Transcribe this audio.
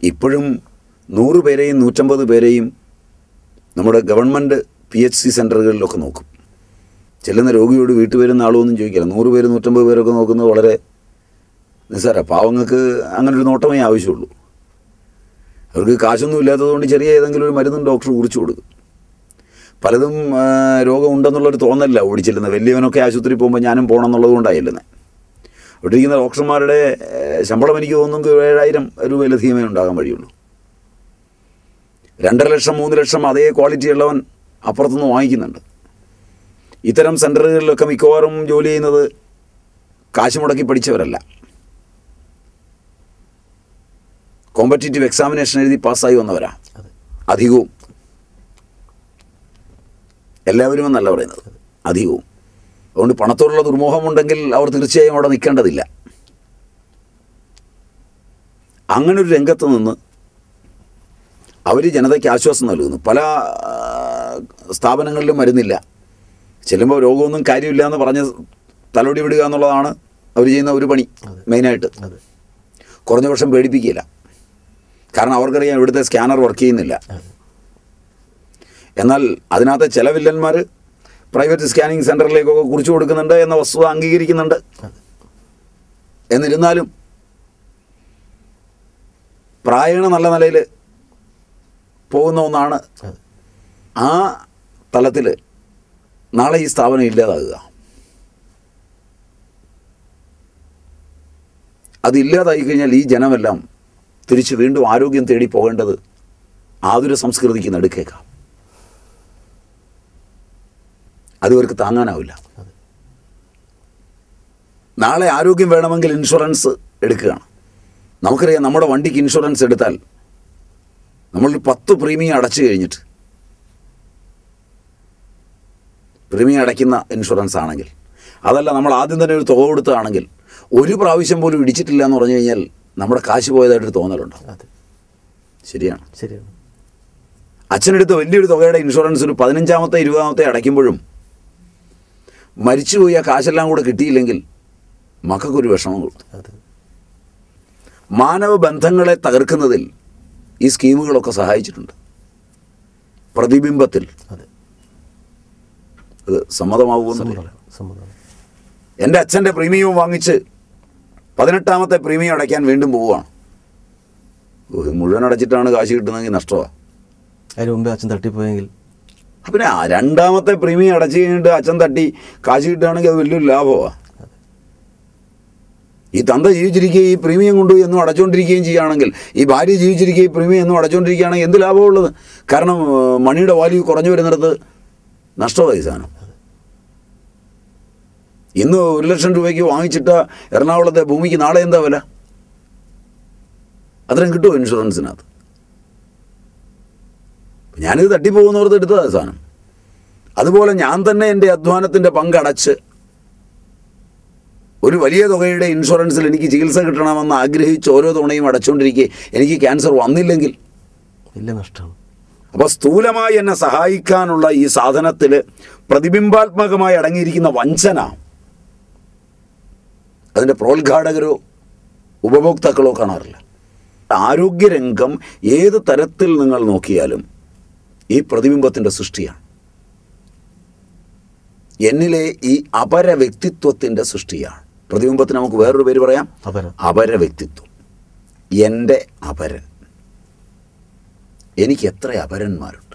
ഇപ്പോഴും 100 പേരെയും 150 പേരെയും നമ്മുടെ ഗവൺമെൻറ് PHC സെൻ്ററുകളിലൊക്കെ നോക്കും. ചെല്ലുന്ന രോഗിയോട് വീട്ടിൽ വരുന്ന ആളൊന്നും ചോദിക്കില്ല. 100 പേര് 150 പേരൊക്കെ നോക്കുന്നത് വളരെ നിസ്സാര. പാവങ്ങൾക്ക് അങ്ങനൊരു നോട്ടമേ ആവശ്യമുള്ളൂ. അവർക്ക് കാശൊന്നും ഇല്ലാത്തതുകൊണ്ട് ചെറിയ ഏതെങ്കിലും ഒരു മരുന്നും ഡോക്ടർ കുറിച്ച് കൊടുക്കും. പലതും രോഗമുണ്ടെന്നുള്ളൊരു തോന്നലില്ല ഓടിച്ചെല്ലുന്നത്. വലിയവനൊക്കെ ആശുപത്രി പോകുമ്പോൾ ഞാനും പോകണം എന്നുള്ളത് കൊണ്ടാണ് ചെല്ലുന്നത്. അവിടെ ഇരിക്കുന്ന ഡോക്ടർമാരുടെ ശമ്പളം എനിക്ക് തോന്നുന്നു 7,000 രൂപയിലധികമേ ഉണ്ടാകാൻ വഴിയുള്ളൂ. 2.5 ലക്ഷം 3 ലക്ഷം അതേ ക്വാളിറ്റി ഉള്ളവൻ അപ്പുറത്തുനിന്ന് വാങ്ങിക്കുന്നുണ്ട്. ഇത്തരം സെൻ്ററുകളിലൊക്കെ മിക്കവാറും ജോലി ചെയ്യുന്നത് കാശ് മുടക്കി പഠിച്ചവരല്ല. കോമ്പറ്റീറ്റീവ് എക്സാമിനേഷൻ എഴുതി പാസ്സായി വന്നവരാ അധികവും. എല്ലാവരും എന്നല്ല പറയുന്നത്, അധികവും. അതുകൊണ്ട് പണത്തോടുള്ള ദുർമോഹമുണ്ടെങ്കിൽ അവർ തീർച്ചയായും അവിടെ നിൽക്കേണ്ടതില്ല. അങ്ങനൊരു രംഗത്ത് നിന്ന് അവർ ജനതയ്ക്ക് ആശ്വാസം നൽകുന്നു. പല സ്ഥാപനങ്ങളിലും മരുന്നില്ല. ചെല്ലുമ്പോൾ രോഗമൊന്നും കാര്യമില്ല എന്ന് പറഞ്ഞ് തലോടി വിടുക എന്നുള്ളതാണ് അവർ ചെയ്യുന്ന ഒരു പണി മെയിനായിട്ട്. കുറഞ്ഞ വർഷം പേടിപ്പിക്കില്ല. കാരണം അവർക്കറിയാം ഇവിടുത്തെ സ്കാനർ വർക്ക് ചെയ്യുന്നില്ല. എന്നാൽ അതിനകത്ത് ചില വില്ലന്മാർ പ്രൈവറ്റ് സ്കാനിങ് സെൻ്ററിലേക്കൊക്കെ കുറിച്ച് കൊടുക്കുന്നുണ്ട് എന്ന വസ്തുത അംഗീകരിക്കുന്നുണ്ട്. എന്നിരുന്നാലും പ്രായണ നല്ല നിലയിൽ പോകുന്ന ഒന്നാണ്. ആ തലത്തിൽ നാളെ ഈ സ്ഥാപനം ഇല്ലാതാകുക. അതില്ലാതായി കഴിഞ്ഞാൽ ഈ ജനമെല്ലാം തിരിച്ച് വീണ്ടും ആരോഗ്യം തേടി പോകേണ്ടത് ആതുര സംസ്കൃതിക്ക് നടുക്കേക്കാം. അതിവർക്ക് താങ്ങാനാവില്ല. നാളെ ആരോഗ്യം വേണമെങ്കിൽ ഇൻഷുറൻസ് എടുക്കുകയാണ്. നമുക്കറിയാം, നമ്മുടെ വണ്ടിക്ക് ഇൻഷുറൻസ് എടുത്താൽ നമ്മളൊരു 10 പ്രീമിയം അടച്ചു കഴിഞ്ഞിട്ട്, പ്രീമിയം അടയ്ക്കുന്ന ഇൻഷുറൻസ് ആണെങ്കിൽ, അതല്ല നമ്മൾ ആദ്യം തന്നെ ഒരു തുക കൊടുത്തതാണെങ്കിൽ, ഒരു പ്രാവശ്യം പോലും ഇടിച്ചിട്ടില്ല എന്ന് പറഞ്ഞു കഴിഞ്ഞാൽ നമ്മുടെ കാശ് പോയതായിട്ടൊരു തോന്നലുണ്ടാവും. ശരിയാണ്. അച്ഛനെടുത്ത് വലിയൊരു തുകയുടെ ഇൻഷുറൻസ് ഒരു 15ാമത്തെ 20ാമത്തെ അടയ്ക്കുമ്പോഴും മരിച്ചുപോയി ആ കാശെല്ലാം കൂടെ കിട്ടിയില്ലെങ്കിൽ മക്കൾക്കൊരു വിഷമം കൊടുത്തു. മാനവ ബന്ധങ്ങളെ തകർക്കുന്നതിൽ ഈ സ്കീമുകളൊക്കെ സഹായിച്ചിട്ടുണ്ട്. പ്രതിബിംബത്തിൽ അത് സമ്മതമാവുമെന്നില്ല. എൻ്റെ അച്ഛൻ്റെ പ്രീമിയം വാങ്ങിച്ച് 18ാമത്തെ പ്രീമിയം അടയ്ക്കാൻ വീണ്ടും പോവുകയാണ്. മുഴുവൻ അടച്ചിട്ടാണ് കാശ് കിട്ടുന്നതെങ്കിൽ നഷ്ടമാണ്. അതിന് മുമ്പേ അച്ഛൻ തട്ടിപ്പോയെങ്കിൽ പിന്നെ 2ാമത്തെ പ്രീമിയം അടച്ചു കഴിഞ്ഞിട്ട് അച്ഛൻ തട്ടി കാശ് കിട്ടുകയാണെങ്കിൽ അത് വലിയൊരു ലാഭമാണ്. ഈ തന്ത ജീവിച്ചിരിക്കുകയും ഈ പ്രീമിയം കൊണ്ടുപോയി എന്നും അടച്ചുകൊണ്ടിരിക്കുകയും ചെയ്യുകയാണെങ്കിൽ, ഈ ഭാര്യ ജീവിച്ചിരിക്കുകയും ഈ പ്രീമിയം എന്നും അടച്ചുകൊണ്ടിരിക്കുകയാണെങ്കിൽ എന്ത് ലാഭമുള്ളത്? കാരണം മണിയുടെ വാല്യൂ കുറഞ്ഞു വരുന്നിടത്ത് നഷ്ടമായി സാധനം. ഇന്ന് 1 ലക്ഷം രൂപയ്ക്ക് വാങ്ങിച്ചിട്ട എറണാകുളത്തെ ഭൂമിക്ക് നാളെ എന്താ വില? അത്രയും കിട്ടുമോ ഇൻഷുറൻസിനകത്ത്? ഞാനിത് തട്ടിപ്പോകുന്നവർക്ക് എടുത്തതാണ് സാധനം. അതുപോലെ ഞാൻ തന്നെ എൻ്റെ അധ്വാനത്തിൻ്റെ പങ്കടച്ച് ഒരു വലിയ തുകയുടെ ഇൻഷുറൻസിൽ എനിക്ക് ചികിത്സ കിട്ടണമെന്ന് ആഗ്രഹിച്ച് ഓരോ തവണയും അടച്ചുകൊണ്ടിരിക്കെ എനിക്ക് ക്യാൻസർ വന്നില്ലെങ്കിൽ വലിയ നഷ്ടമാണ്. അപ്പോൾ സ്ഥൂലമായി എന്നെ സഹായിക്കാനുള്ള ഈ സാധനത്തിൽ പ്രതിബിംബാത്മകമായി അടങ്ങിയിരിക്കുന്ന വഞ്ചന, അതിൻ്റെ പ്രോത്ഘാടകരോ ഉപഭോക്താക്കളോ കാണാറില്ല. ആരോഗ്യരംഗം ഏത് തരത്തിൽ നിങ്ങൾ നോക്കിയാലും ഈ പ്രതിബിംബത്തിൻ്റെ സൃഷ്ടിയാണ്. എന്നിലെ ഈ അപര വ്യക്തിത്വത്തിൻ്റെ സൃഷ്ടിയാണ്. പ്രതിബിംബത്തിന് നമുക്ക് വേറൊരു പേര് പറയാം, അപര വ്യക്തിത്വം. എൻ്റെ അപരൻ. എനിക്ക് എത്ര അപരന്മാരുണ്ട്.